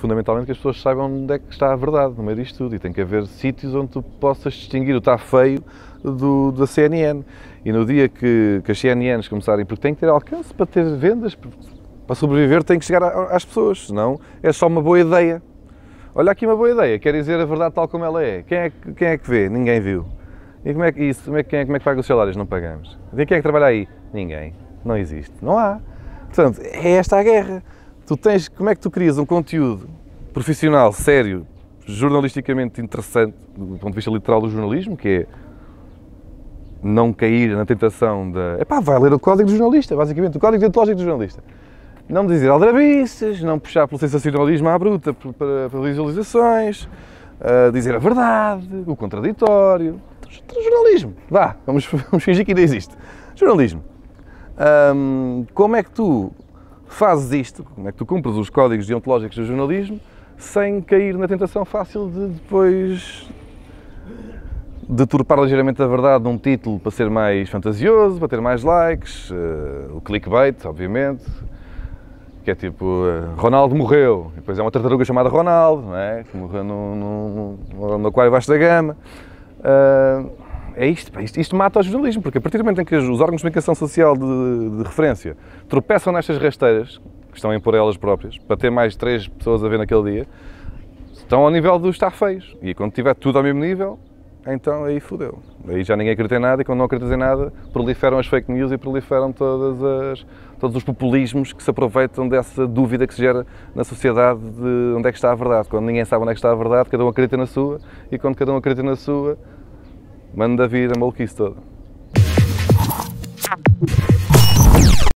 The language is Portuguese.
fundamentalmente que as pessoas saibam onde é que está a verdade no meio disto tudo, e tem que haver sítios onde tu possas distinguir o está feio da CNN. E no dia que as CNNs começarem, porque tem que ter alcance para ter vendas, para sobreviver tem que chegar às pessoas, senão é só uma boa ideia. Olha aqui uma boa ideia, quer dizer a verdade tal como ela é. Quem é que vê? Ninguém viu. E como é que paga os salários? Não pagamos. E quem é que trabalha aí? Ninguém. Não existe. Não há. Portanto, é esta a guerra. Como é que tu crias um conteúdo profissional, sério, jornalisticamente interessante, do ponto de vista literal do jornalismo, que é não cair na tentação da... vai ler o código do jornalista, basicamente, o código deontológico do jornalista. Não dizer aldrabices, não puxar pelo sensacionalismo à bruta para visualizações, dizer a verdade, o contraditório. Jornalismo. Vá, vamos fingir que ainda existe. Jornalismo. Como é que tu fazes isto? Como é que tu cumpres os códigos deontológicos do jornalismo sem cair na tentação fácil de depois deturpar ligeiramente a verdade num título para ser mais fantasioso, para ter mais likes, o clickbait, obviamente, que é tipo, Ronaldo morreu, e depois é uma tartaruga chamada Ronaldo, não é? Que morreu no aquário baixo da gama. É isto mata o jornalismo, porque a partir do momento em que os órgãos de comunicação social de referência tropeçam nestas rasteiras, que estão a impor elas próprias, para ter mais 3 pessoas a ver naquele dia, estão ao nível dos está feios. E quando tiver tudo ao mesmo nível, então aí fodeu. Aí já ninguém acredita em nada, e quando não acredita em nada, proliferam as fake news e proliferam todos os populismos que se aproveitam dessa dúvida que se gera na sociedade de onde é que está a verdade. Quando ninguém sabe onde é que está a verdade, cada um acredita na sua, e quando cada um acredita na sua, manda vir a maluquice toda.